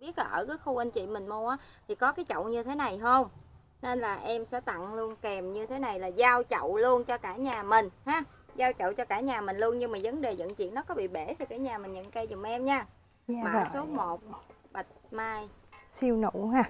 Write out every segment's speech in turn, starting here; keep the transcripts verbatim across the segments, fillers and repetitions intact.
biết là ở cái khu anh chị mình mua á thì có cái chậu như thế này không, nên là em sẽ tặng luôn kèm như thế này là giao chậu luôn cho cả nhà mình ha, giao chậu cho cả nhà mình luôn. Nhưng mà vấn đề vận chuyển nó có bị bể thì cả nhà mình nhận cây dùm em nha. Dạ Mã rồi. số một bạch mai Siêu nụ ha.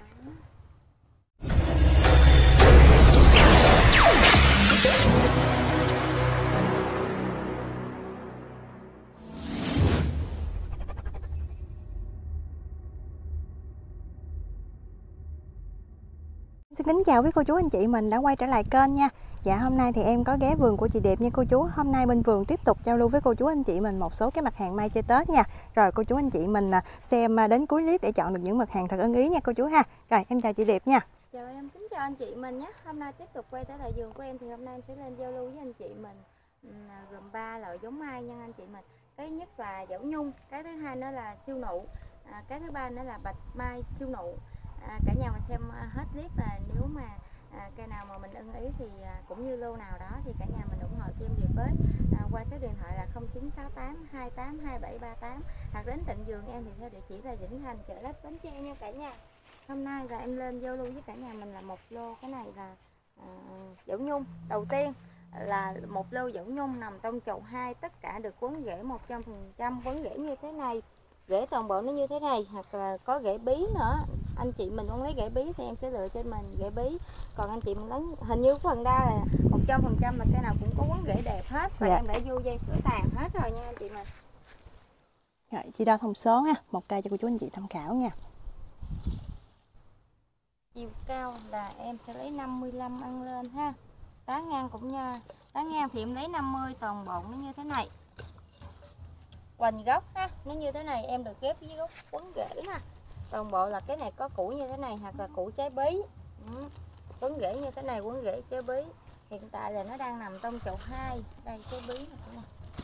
Xin kính chào quý cô chú anh chị mình đã quay trở lại kênh nha. Dạ hôm nay thì em có ghé vườn của chị Điệp nha cô chú. Hôm nay bên vườn tiếp tục giao lưu với cô chú anh chị mình một số cái mặt hàng mai chơi Tết nha. Rồi cô chú anh chị mình xem đến cuối clip để chọn được những mặt hàng thật ưng ý nha cô chú ha. Rồi em chào chị Điệp nha. Chào em, kính chào anh chị mình nhé. Hôm nay tiếp tục quay trở lại vườn của em thì hôm nay em sẽ lên giao lưu với anh chị mình gồm ba loại giống mai nha anh chị mình. Cái nhất là dảo nhung, cái thứ hai nữa là siêu nụ, à, cái thứ ba nữa là bạch mai siêu nụ. À, cả nhà mình xem hết clip và nếu mà à, cây nào mà mình ưng ý thì à, cũng như lô nào đó thì cả nhà mình ủng hộ cho em Điệp với à, qua số điện thoại là không chín sáu tám hai tám hai bảy ba tám hoặc đến tận vườn em thì theo địa chỉ là Vĩnh Thành, chợ Lách, Bến Tre nha cả nhà. Hôm nay là em lên giao lưu với cả nhà mình là một lô, cái này là à, dảo nhung. Đầu tiên là một lô dảo nhung nằm trong chậu hai, tất cả được quấn rễ một trăm phần trăm, quấn rễ như thế này, rễ toàn bộ nó như thế này, hoặc là có rễ bí nữa. Anh chị mình muốn lấy rễ bí thì em sẽ lựa cho mình rễ bí, còn anh chị mình lấy hình như phần đa là một trăm phần trăm là cây nào cũng có quấn rễ đẹp hết và dạ. Em đã vô dây sữa tàn hết rồi nha anh chị mình. Rồi chị đo thông số ha, một cây cho cô chú anh chị tham khảo nha. Chiều cao là em sẽ lấy năm mươi lăm ăn lên ha. Tán ngang cũng nha. Tán ngang thì em lấy năm mươi, toàn bộ nó như thế này. Hoành gốc ha, nó như thế này, em được ghép với gốc quấn rễ nè. Toàn bộ là cái này có củ như thế này hoặc là củ trái bí. Ừ. Quấn rễ như thế này, quấn rễ trái bí. Hiện tại là nó đang nằm trong chậu hai. Đây trái bí này.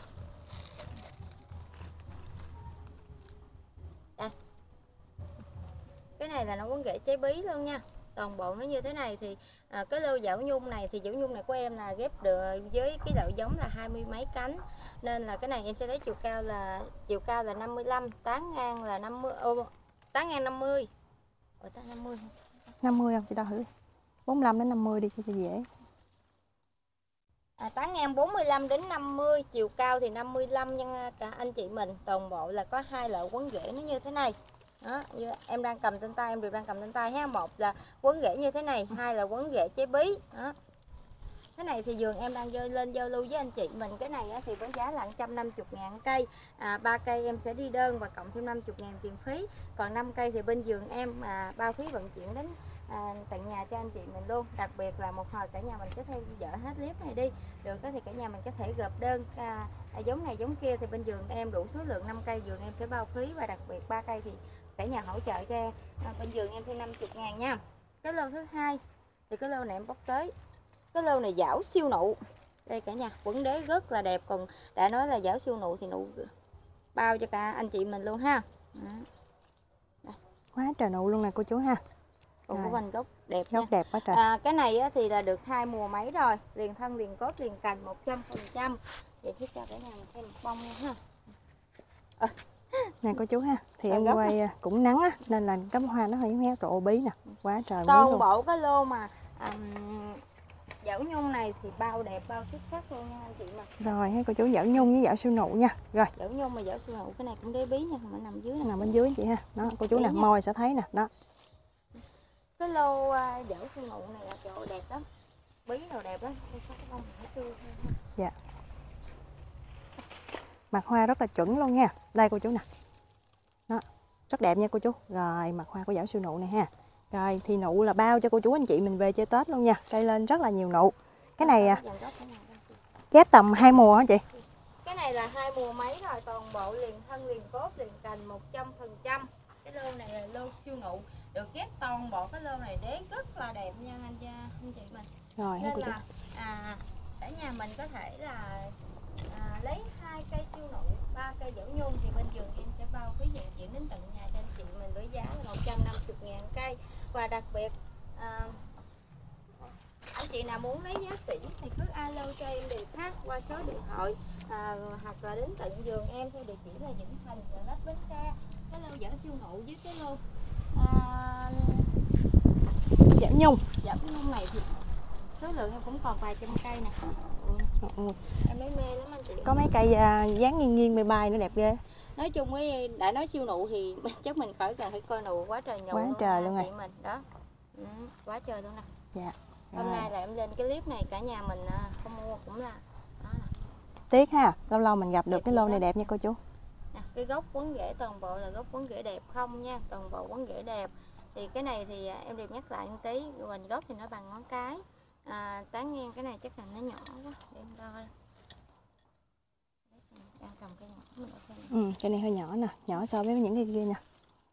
Đây. Cái này là nó quấn rễ trái bí luôn nha. Toàn bộ nó như thế này thì à, cái lô dảo nhung này thì dảo nhung này của em là ghép được với cái loại giống là hai mươi mấy cánh, nên là cái này em sẽ lấy chiều cao là chiều cao là năm mươi lăm, tán ngang là năm mươi, ô, tán ngang năm mươi. Ủa, tán năm mươi năm mươi không chị đo thử. bốn mươi lăm đến năm mươi đi cho dễ. À, tán ngang bốn mươi lăm đến năm mươi, chiều cao thì năm mươi lăm nha cả anh chị mình. Toàn bộ là có hai loại quấn rễ nó như thế này. Đó, như em đang cầm trên tay, em đều đang cầm trên tay ha. Một là quấn rễ như thế này, hai là quấn rễ trái bí. Đó. Cái này thì vườn em đang lên giao lưu với anh chị mình. Cái này thì với giá là một trăm năm mươi ngàn cây. À, ba cây em sẽ đi đơn và cộng thêm năm mươi ngàn tiền phí. Còn năm cây thì bên vườn em à, bao phí vận chuyển đến à, tận nhà cho anh chị mình luôn. Đặc biệt là một hồi cả nhà mình có theo dõi hết clip này đi. Được thì cả nhà mình có thể gộp đơn à, à, giống này giống kia thì bên vườn em đủ số lượng năm cây, vườn em sẽ bao phí. Và đặc biệt ba cây thì cả nhà hỗ trợ cho à, bên vườn em thêm năm mươi ngàn nha. Cái lô thứ hai thì cái lô này em bóc tới. Cái lô này dảo siêu nụ. Đây cả nhà, quấn đế rất là đẹp. Còn đã nói là dảo siêu nụ thì nụ bao cho cả anh chị mình luôn ha. Đây. Quá trời nụ luôn nè cô chú ha. Còn có vành gốc đẹp gốc nha. đẹp quá trời. À, cái này thì là được hai mùa mấy rồi, liền thân liền cốt liền cành một trăm phần trăm. Vậy thiết cho cả nhà mình thêm một bông nha ha. À. Nè cô chú ha, thì à, em quay này. Cũng nắng á nên là cắm hoa nó hơi héo, trộn bí nè, quá trời. Toàn bộ cái lô mà um, dảo nhung này thì bao đẹp, bao xuất sắc luôn nha anh chị mà. Rồi ha cô chú, dảo nhung với dảo siêu nụ nha. Rồi. Dảo nhung mà dảo siêu nụ, cái này cũng đế bí nha, mà nằm dưới này. Nằm bên dưới chị ha. Đó, cô chú nè, môi sẽ thấy nè, đó. Cái lô uh, dảo siêu nụ này là trời đẹp lắm. Bí đồ đẹp lắm. Dạ. Mặt hoa rất là chuẩn luôn nha. Đây cô chú nè. Đó, rất đẹp nha cô chú. Rồi, mặt hoa của dảo siêu nụ này ha. Rồi, thì nụ là bao cho cô chú anh chị mình về chơi Tết luôn nha. Cây lên rất là nhiều nụ. Cái này à, ghép tầm hai mùa hả chị? Cái này là hai mùa mấy rồi, toàn bộ liền thân liền cốt liền cành một trăm phần trăm. Cái lô này là lô siêu nụ, được ghép toàn bộ cái lô này đế rất là đẹp nha anh cha anh chị mình. Rồi, nên cô là chú. à, cả nhà mình có thể là à, lấy hai cây siêu nụ, ba cây dảo nhung thì bên vườn em sẽ bao phí vận chuyển đến tận nhà cho anh chị mình với giá là một trăm năm mươi ngàn cây. Và đặc biệt à, anh chị nào muốn lấy giá sỉ thì cứ alo cho em Điệp ha, qua số điện thoại à, hoặc là đến tận vườn em theo địa chỉ là Vĩnh Thành, chợ Lách, Bến Tre. Cái lô dảo siêu nụ với cái lô nhung. Dở nhung này thì số lượng em cũng còn vài trăm cây nè. Ừ. Ừ. Em lấy mê lắm anh chị. Có mấy cây à, dáng nghiêng nghiêng bề bài nữa đẹp ghê. Nói chung với đã nói siêu nụ thì chắc mình khỏi cần phải coi nụ quá trời nụ Quá luôn trời nha, luôn chị rồi. mình đó. Ừ, quá trời luôn nè. Dạ. Hôm Rồi. nay là em lên cái clip này cả nhà mình à, không mua cũng là đó nè. Tiếc ha, lâu lâu mình gặp được Đẹp cái lô này lắm. đẹp nha cô chú. Nè, cái gốc quấn rễ toàn bộ là gốc quấn rễ đẹp không nha, toàn bộ quấn rễ đẹp. Thì cái này thì à, em được nhắc lại một tí, hoành gốc thì nó bằng ngón cái. À, tán ngang cái này chắc là nó nhỏ quá, để em đo. Đang cầm cái nhỏ mình ở đây. Ừ, cái này hơi nhỏ nè, nhỏ so với những cái kia nè.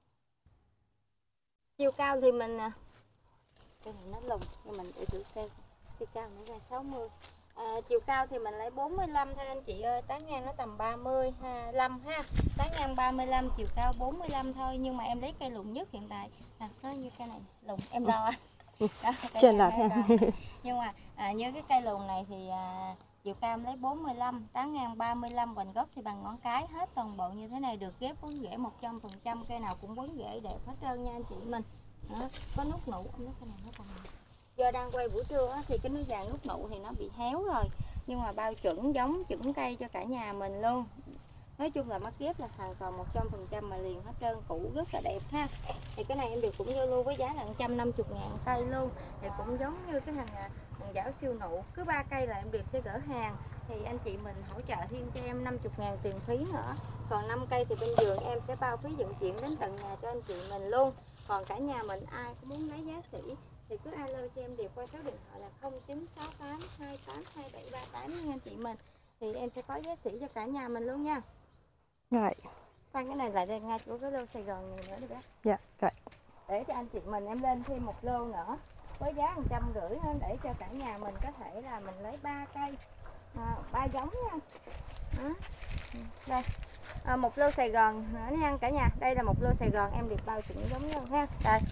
Chiều cao thì mình à, cái này nó lùn nhưng mình để thử xem chiều cao nó ra sáu mươi. À, chiều cao thì mình lấy bốn mươi lăm thôi anh chị ơi, tán ngang nó tầm ba mươi lăm ha, tán ngang ba mươi lăm, chiều cao bốn mươi lăm thôi, nhưng mà em lấy cây lùn nhất hiện tại à, nó như cây này lùn em đo đó, Trên lệch nha. nhưng mà à, như cái cây lùn này thì à, chiều cao em lấy bốn mươi lăm, tán ngang ba mươi lăm, hoành gốc thì bằng ngón cái, hết toàn bộ như thế này, được ghép quấn rễ một trăm phần trăm, cây nào cũng quấn rễ đẹp hết trơn nha anh chị mình. Đó, có nút nụ, nút cái này nó còn do đang quay buổi trưa á, thì cái núi vàng nút nụ thì nó bị héo rồi, nhưng mà bao chuẩn giống chuẩn cây cho cả nhà mình luôn. Nói chung là mắt ghép là hoàn toàn một trăm phần trăm mà liền hết trơn, cũ rất là đẹp ha. Thì cái này em được cũng giao lưu với giá là một trăm năm mươi ngàn cây luôn, thì cũng giống như cái hàng hàng giảo siêu nụ, cứ ba cây là em được sẽ gỡ hàng, thì anh chị mình hỗ trợ thêm cho em năm mươi ngàn tiền phí nữa, còn năm cây thì bên vườn em sẽ bao phí vận chuyển đến tận nhà cho anh chị mình luôn. Còn cả nhà mình ai cũng muốn lấy giá sỉ thì cứ alo cho em Điệp qua số điện thoại là không chín sáu tám hai tám hai bảy ba tám nha anh chị mình, thì em sẽ có giá sỉ cho cả nhà mình luôn nha. Rồi. Sang cái này lại đây ngay chỗ cái lô Sài Gòn này nữa đi bác. Dạ, rồi. Để cho anh chị mình em lên thêm một lô nữa với giá một trăm rưỡi nữa, để cho cả nhà mình có thể là mình lấy ba cây à, ba giống nha. Đó. Đây. À, một lô Sài Gòn nữa nha cả nhà. Đây là một lô Sài Gòn em được bao chuẩn giống nhau ha. Đây.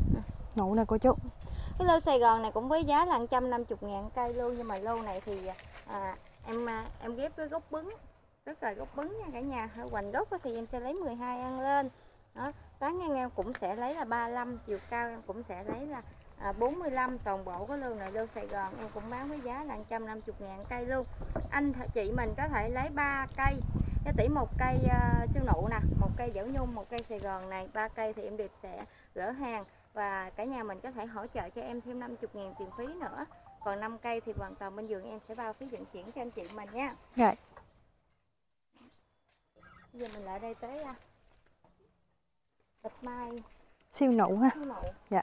Nụ nè cô chú. Cái lô Sài Gòn này cũng với giá là một trăm năm mươi ngàn cây luôn, nhưng mà lô này thì à, em em ghép với gốc bứng, rất là gốc bứng nha cả nhà. Hoành gốc thì em sẽ lấy mười hai ăn lên. Đó, tán ngang em cũng sẽ lấy là ba mươi lăm, chiều cao em cũng sẽ lấy là à, bốn mươi lăm, toàn bộ cái lô này lô Sài Gòn em cũng bán với giá là một trăm năm mươi ngàn cây luôn. Anh chị mình có thể lấy ba cây, cái tỷ một cây uh, siêu nụ nè, một cây dẻo nhung, một cây Sài Gòn này, ba cây thì em Điệp sẽ gỡ hàng và cả nhà mình có thể hỗ trợ cho em thêm năm mươi ngàn tiền phí nữa. Còn năm cây thì hoàn toàn bên vườn em sẽ bao phí vận chuyển cho anh chị mình nha. Rồi. Bây giờ mình lại đây tới uh, bạch mai Siêu nụ ha. siêu nụ. Dạ.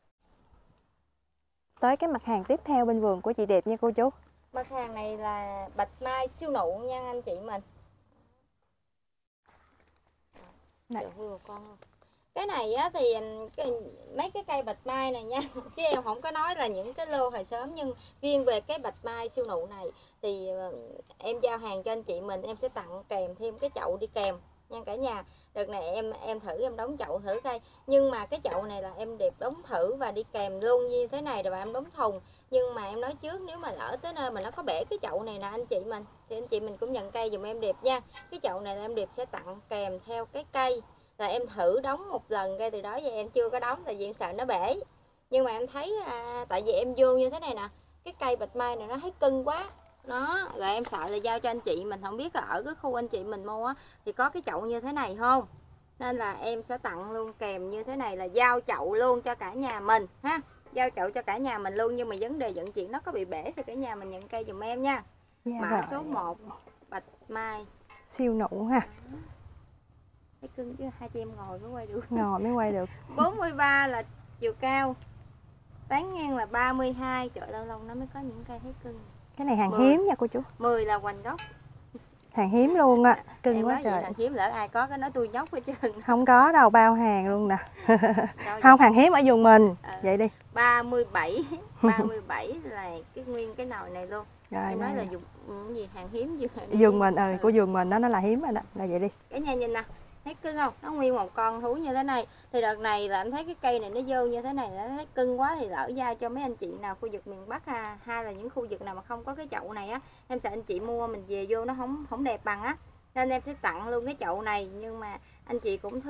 Tới cái mặt hàng tiếp theo bên vườn của chị Điệp nha cô chú. Mặt hàng này là bạch mai siêu nụ nha anh chị mình. Này. Trời, vừa con không? Cái này á thì cái, mấy cái cây bạch mai này nha, chứ em không có nói là những cái lô hồi sớm, nhưng riêng về cái bạch mai siêu nụ này thì em giao hàng cho anh chị mình em sẽ tặng kèm thêm cái chậu đi kèm nha cả nhà. Đợt này em em thử em đóng chậu thử cây, nhưng mà cái chậu này là em Điệp đóng thử và đi kèm luôn như thế này rồi, và em đóng thùng. Nhưng mà em nói trước, nếu mà lỡ tới nơi mà nó có bể cái chậu này nè anh chị mình, thì anh chị mình cũng nhận cây dùm em Điệp nha. Cái chậu này là em Điệp sẽ tặng kèm theo cái cây, là em thử đóng một lần cây, từ đó giờ em chưa có đóng tại vì em sợ nó bể. Nhưng mà em thấy à, tại vì em vô như thế này nè, cái cây bạch mai này nó thấy cưng quá, nó rồi em sợ là giao cho anh chị mình, không biết là ở cái khu anh chị mình mua á thì có cái chậu như thế này không, nên là em sẽ tặng luôn kèm như thế này, là giao chậu luôn cho cả nhà mình ha, giao chậu cho cả nhà mình luôn. Nhưng mà vấn đề vận chuyển nó có bị bể thì cả nhà mình nhận cây dùm em nha. Dạ, Mã rồi. số một bạch mai Siêu nụ ha. thấy cưng chứ, hai chị em ngồi mới quay được. Ngồi mới quay được. bốn mươi ba là chiều cao, tán ngang là ba mươi hai. Trời, lâu lâu nó mới có những cây thấy cưng. Cái này hàng mười. hiếm nha cô chú. mười là hoành gốc. Hàng hiếm luôn á, cưng Em quá nói trời. vậy, thằng hiếm lỡ ai có cái nói tôi nhóc hết trơn. Không có đâu, bao hàng luôn nè. Không, hàng hiếm ở vườn mình. À, Vậy đi. ba mươi bảy, ba mươi bảy là cái nguyên cái nồi này luôn. Rồi, em nói đây. là dùng cái gì hàng hiếm gì Vườn mình, ờ, của vườn mình đó, nó là hiếm rồi đó. Là vậy đi. Cả nhà nhìn nè, thấy cưng không? Nó nguyên một con thú như thế này. Thì đợt này là em thấy cái cây này nó vô như thế này, nó thấy cưng quá thì lỡ giao cho mấy anh chị nào khu vực miền Bắc ha, hay là những khu vực nào mà không có cái chậu này á, em sợ anh chị mua mình về vô nó không không đẹp bằng á, nên em sẽ tặng luôn cái chậu này. Nhưng mà anh chị cũng thương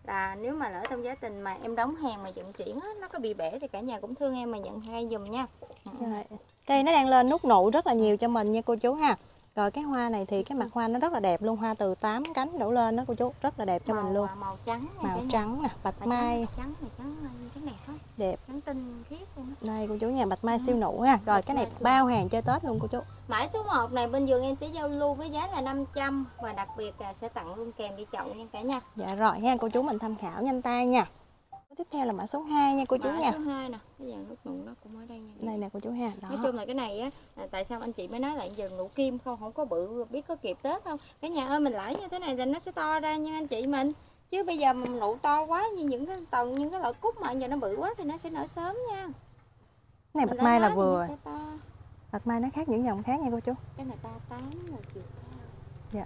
là nếu mà lỡ trong giá tình mà em đóng hàng mà vận chuyển á, nó có bị bể thì cả nhà cũng thương em mà nhận ngay giùm nha. Rồi. Cây nó đang lên nút nụ rất là nhiều cho mình nha cô chú ha. Rồi cái hoa này thì cái mặt hoa nó rất là đẹp luôn, hoa từ tám cánh đổ lên đó cô chú, rất là đẹp cho màu, mình luôn. Màu trắng này, Màu trắng nè, bạch trắng, mai. Trắng này trắng trắng đẹp quá. Đẹp. Trắng tinh khiết luôn đó. Đây cô chú nha, bạch mai siêu nụ ha. Rồi cái này bao hàng chơi Tết luôn cô chú. Mã số một này bên vườn em sẽ giao lưu với giá là năm trăm và đặc biệt là sẽ tặng luôn kèm đi chậu nha cả nhà. Dạ rồi ha, cô chú mình tham khảo nhanh tay nha. Tiếp theo là mã số hai nha cô chú mã nha. Mã số hai nè, cái dàn nút nụ nó cũng ở đây nha. Đây nè cô chú ha. Đó. Nói chung là cái này á, tại sao anh chị mới nói là dàn nụ kim không, không có bự biết có kịp Tết không. Cả nhà ơi, mình lãi như thế này thì nó sẽ to ra nha anh chị mình. Chứ bây giờ mà nụ to quá như những cái tầng, những cái loại cúc mà giờ nó bự quá thì nó sẽ nở sớm nha. Cái này bạch mai là vừa. To. Bạch mai nó khác những dòng khác nha cô chú. Cái này ta tám là chiều cao. Dạ.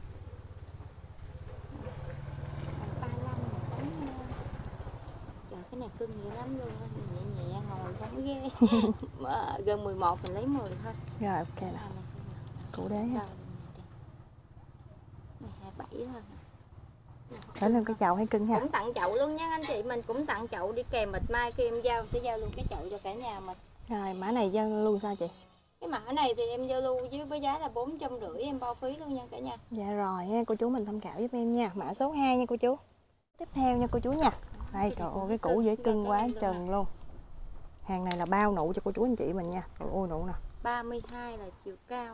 Cái này cưng dữ lắm luôn, nhẹ nhẹ ngồi không có ghê. Mà gần mười một mình lấy mười thôi. Rồi ok nè. Cụ đế ha. Này hai mươi bảy thôi. Trở lên cái chậu hay cưng ha. Cũng tặng chậu luôn nha anh chị, mình cũng tặng chậu đi kèm bịch mai, khi em giao sẽ giao luôn cái chậu cho cả nhà mình. Rồi mã này giao luôn sao chị? Cái mã này thì em giao lưu với với giá là bốn trăm rưỡi, em bao phí luôn nha cả nhà. Dạ rồi ha, cô chú mình tham khảo giúp em nha. Mã số hai nha cô chú. Tiếp theo nha cô chú nha. Đây trời ơi, cái củ dễ cưng quá trần luôn. Hàng này là bao nụ cho cô chú anh chị mình nha. Trời ơi nụ nè. ba mươi hai là chiều cao.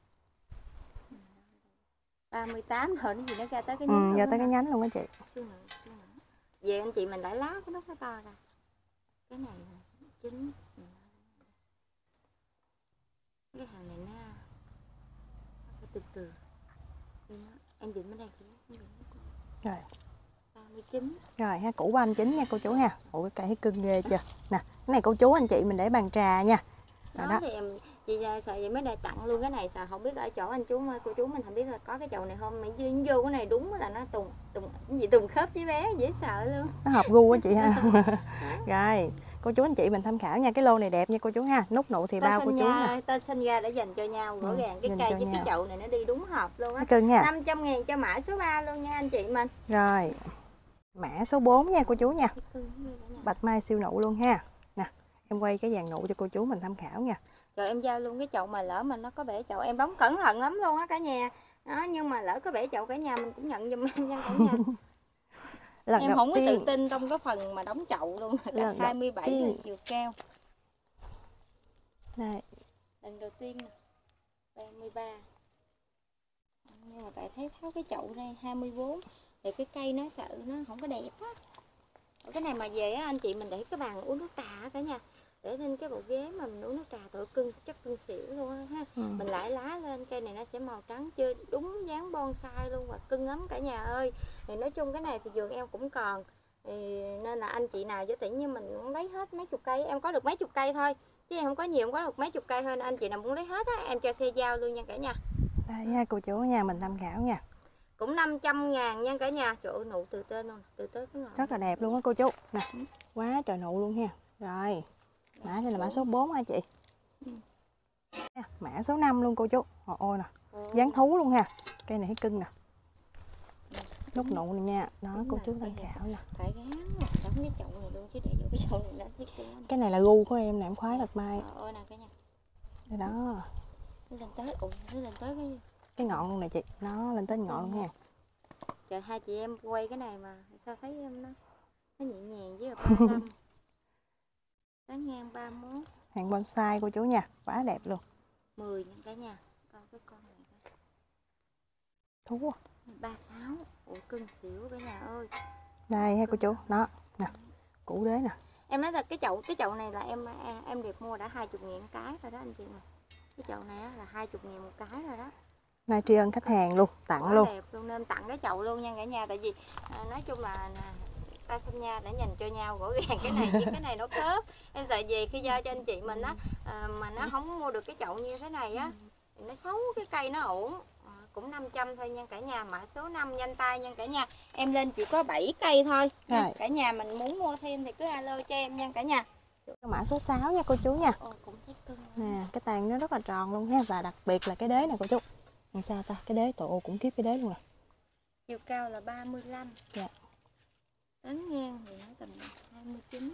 ba mươi tám rồi nó gì nó ra tới cái nhánh. Ừ, ra tới cái nhánh luôn á chị. Về anh chị mình đã lá cái nút nó to ra. Cái này là chín. Cái hàng này nó phải từ từ. Em định bên đây chị. Rồi. ba mươi chín. Rồi ha, củ ba mươi chín nha cô chú ha. Ủa cái cây thấy cưng ghê chưa. Nè, cái này cô chú anh chị mình để bàn trà nha. Đó, đó thì em chị sợ vậy mới đây tặng luôn cái này, sợ không biết ở chỗ anh chú cô chú mình không biết là có cái chậu này không, mà vô, vô cái này đúng là nó tùng tùng cái gì tùng khớp với bé dễ sợ luôn, nó hợp gu á chị ha. Rồi cô chú anh chị mình tham khảo nha, cái lô này đẹp nha cô chú ha, nút nụ thì tên bao cô chú nè, tên sinh ra để dành cho nhau rõ ừ, ràng cái cây với nhau. Cái chậu này nó đi đúng hợp luôn á, cưng nha. năm trăm ngàn cho mã số ba luôn nha anh chị mình. Rồi mã số bốn nha cô chú nha, bạch mai siêu nụ luôn ha. Nè em quay cái dàn nụ cho cô chú mình tham khảo nha. Rồi em giao luôn cái chậu mà lỡ mà nó có bể chậu em đóng cẩn thận lắm luôn á cả nhà đó, nhưng mà lỡ có bể chậu cả nhà mình cũng nhận giùm em nha cả nhà. Lần em không có tiên. tự tin trong cái phần mà đóng chậu luôn, là hai mươi bảy là chiều cao. Đây. Lần đầu tiên nè, ba mươi ba. Nhưng mà tại thấy tháo cái chậu đây hai mươi bốn thì cái cây nó sợ nó không có đẹp á. Ở cái này mà về á anh chị mình để cái bàn uống nước trà cả nhà, để lên cái bộ ghế mà mình uống nước trà tội cưng chắc cưng xỉu luôn á ha. Ừ. Mình lại lá lên cây này nó sẽ màu trắng chưa đúng dáng bonsai luôn và cưng lắm cả nhà ơi. Thì nói chung cái này thì vườn em cũng còn thì nên là anh chị nào với tỷ như mình muốn lấy hết mấy chục cây, em có được mấy chục cây thôi chứ em không có nhiều, em có được mấy chục cây thôi, nên anh chị nào muốn lấy hết á em cho xe giao luôn nha cả nhà. Đây ha cô chú nha, mình tham khảo nha. Cũng năm trăm ngàn nha cả nhà. Trời ơi nụ từ tên luôn, từ tới cái ngọn rất là đẹp luôn á cô chú nè, quá trời nụ luôn ha. Rồi mã này là mã số bốn hả chị? Ừ. Mã số năm luôn cô chú. Ôi ôi nè, dáng thú luôn ha. Cây này thấy cưng nè. Nút nụ này nha. Đó đúng cô chú tham khảo nè. Phải gán đóng cái chậu này luôn chứ để vô cái chậu này nó thấy cưng. Cái này là gu của em nè, em khoái bạch mai. Ôi nè cả nhà. Đây đó. Nó lên tới, ủa nó lên tới cái cái ngọn luôn nè chị. Nó lên tới ngọn luôn nha. Trời hai chị em quay cái này mà sao thấy em nó nó nhẹ nhàng với ba mươi lăm. Tán ngang ba mươi mốt. Hàng bonsai cô chú nha, quá đẹp luôn. mười nha cả nhà. Coi cái con này coi. Thú. ba mươi sáu. Ủa cưng xỉu cả nhà ơi. Đây ha cô chú, đó nè. Củ đế nè. Em nói là cái chậu cái chậu này là em em đẹp mua đã hai mươi ngàn cái rồi đó anh chị mà. Cái chậu này là hai mươi ngàn một cái rồi đó. Nay tri ân khách hàng luôn, tặng Quá luôn. Đẹp luôn nên tặng cái chậu luôn nha cả nhà, tại vì à, nói chung là ta sinh nha để dành cho nhau rõ ràng cái này với cái này nó khớp. Em sợ gì khi giao cho anh chị mình á à, mà nó không mua được cái chậu như thế này á, nó xấu cái cây nó ổn. À, cũng năm trăm thôi nha cả nhà, mã số năm nhanh tay nha cả nhà. Em lên chỉ có bảy cây thôi. Nha. Cả nhà mình muốn mua thêm thì cứ alo cho em nha cả nhà. Cái mã số sáu nha cô chú nha. Ồ, cũng thấy cưng nè, cái tàn nó rất là tròn luôn ha, và đặc biệt là cái đế này cô chú. Làm sao ta, cái đế tổ cũng kiếp cái đế luôn nè. Chiều cao là ba mươi lăm. Dạ. Tán ngang thì nó tầm hai mươi chín.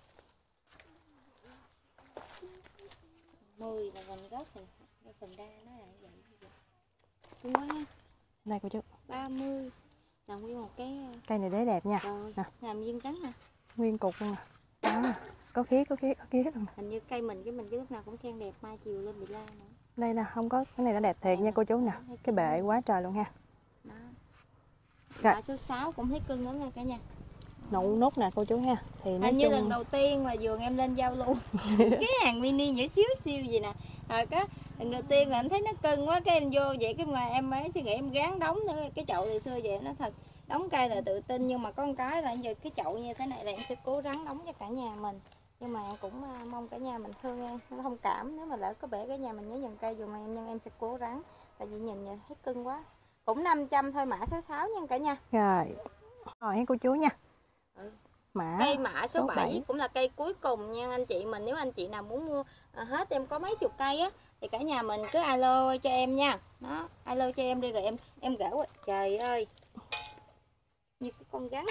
mười là gần gốc phần phần đa nó là vậy. Cưng quá ha. Đây cô chú. ba mươi là nguyên một cái Cây này đế đẹp nha. rồi, nè. làm viên trắng nè. Nguyên cục luôn nè. Đó, có khí có khí có khí luôn. Hình như cây mình cái mình cái lúc nào cũng khen đẹp, mai chiều lên bị la nữa. Đây nè, không có cái này nó đẹp thiệt nha cô chú nè. Cái bệ quá trời luôn ha. Đó. Rồi. Mã số sáu cũng thấy cưng lắm nha cả nhà. Nụ nút nè cô chú ha. Thì nói Hình như chung... lần đầu tiên là vườn em lên giao lưu cái hàng mini nhỏ xíu siêu gì nè. Rồi có lần đầu tiên là anh thấy nó cưng quá, cái em vô vậy cái mà em mới suy nghĩ em gán đóng nữa. Cái chậu từ xưa vậy nó thật đóng cây là tự tin, nhưng mà có một cái là giờ cái chậu như thế này là em sẽ cố gắng đóng cho cả nhà mình. Nhưng mà em cũng mong cả nhà mình thương em, thông cảm nếu mà lỡ có bể cả nhà mình nhớ dần cây dùm em, nhưng em sẽ cố gắng. Tại vì nhìn thấy cưng quá. Cũng năm trăm thôi, mã số sáu nha cả nhà. Rồi. Rồi hả cô chú nha. Ừ. Mã Cây mã số, số bảy, bảy cũng là cây cuối cùng nha anh chị mình. Nếu anh chị nào muốn mua à, hết em có mấy chục cây á thì cả nhà mình cứ alo cho em nha. Đó, alo cho em đi rồi em em gỡ qua. Trời ơi. Như cái con rắn.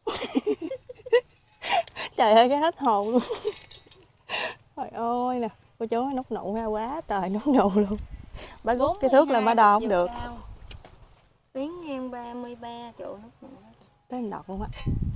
Trời ơi cái hết hồn luôn. Trời ơi nè, cô chú nút nụ ha, quá trời nút nụ luôn. Bà rút cái thước là bà đo không được. Tuyến ngang ba mươi ba chỗ nút nụ. Tới đọt luôn á.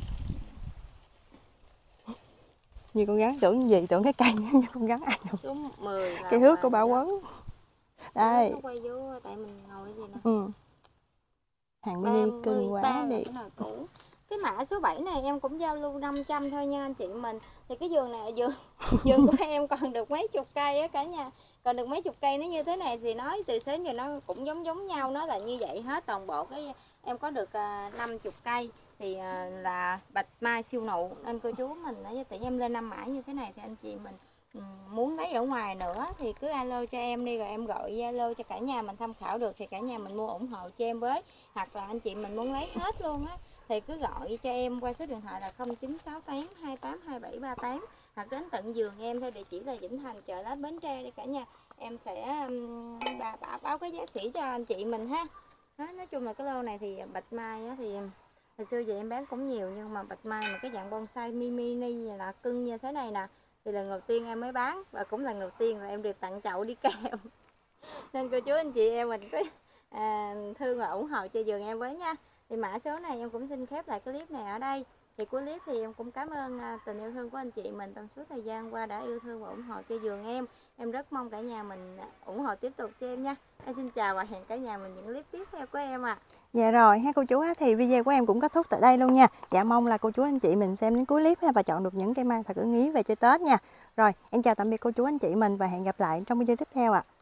Như con rắn tưởng gì, tưởng cái cây như con rắn ăn luôn. Số mười là cái thước của bà quấn. Đây. Nó quay vô tại mình ngồi gì nè. Ừ. Hàng mini cưng quá đi. Cái mã số bảy này em cũng giao lưu năm trăm thôi nha anh chị mình. Thì cái vườn này vườn vườn của em còn được mấy chục cây á cả nhà. Còn được mấy chục cây nó như thế này thì nói từ sớm giờ nó cũng giống giống nhau, nó là như vậy hết toàn bộ. Cái em có được năm chục cây thì là bạch mai siêu nụ. Nên cô chú mình tại em lên năm mã như thế này thì anh chị mình muốn lấy ở ngoài nữa thì cứ alo cho em đi, rồi em gọi Zalo cho cả nhà mình tham khảo được thì cả nhà mình mua ủng hộ cho em với. Hoặc là anh chị mình muốn lấy hết luôn á thì cứ gọi cho em qua số điện thoại là không chín sáu tám hai tám hai bảy ba tám, hoặc đến tận vườn em theo địa chỉ là Vĩnh Thành, chợ Lách, Bến Tre đi cả nhà. Em sẽ um, bà, bà báo cái giá sỉ cho anh chị mình ha. Đó, nói chung là cái lô này thì bạch mai á, thì hồi xưa giờ em bán cũng nhiều, nhưng mà bạch mai mà cái dạng bonsai mini là cưng như thế này nè thì lần đầu tiên em mới bán, và cũng lần đầu tiên là em được tặng chậu đi kèm. Nên cô chú anh chị em mình cứ à, thương và ủng hộ cho vườn em với nha. Thì mã số này em cũng xin khép lại cái clip này ở đây. Thì cuối clip thì em cũng cảm ơn tình yêu thương của anh chị mình trong suốt thời gian qua đã yêu thương và ủng hộ cho vườn em. Em rất mong cả nhà mình ủng hộ tiếp tục cho em nha. Em xin chào và hẹn cả nhà mình những clip tiếp theo của em ạ. À. Dạ rồi ha cô chú á, thì video của em cũng kết thúc tại đây luôn nha. Dạ mong là cô chú anh chị mình xem đến cuối clip ha, và chọn được những cây mai thật ưng ý về chơi Tết nha. Rồi em chào tạm biệt cô chú anh chị mình và hẹn gặp lại trong video tiếp theo ạ. À.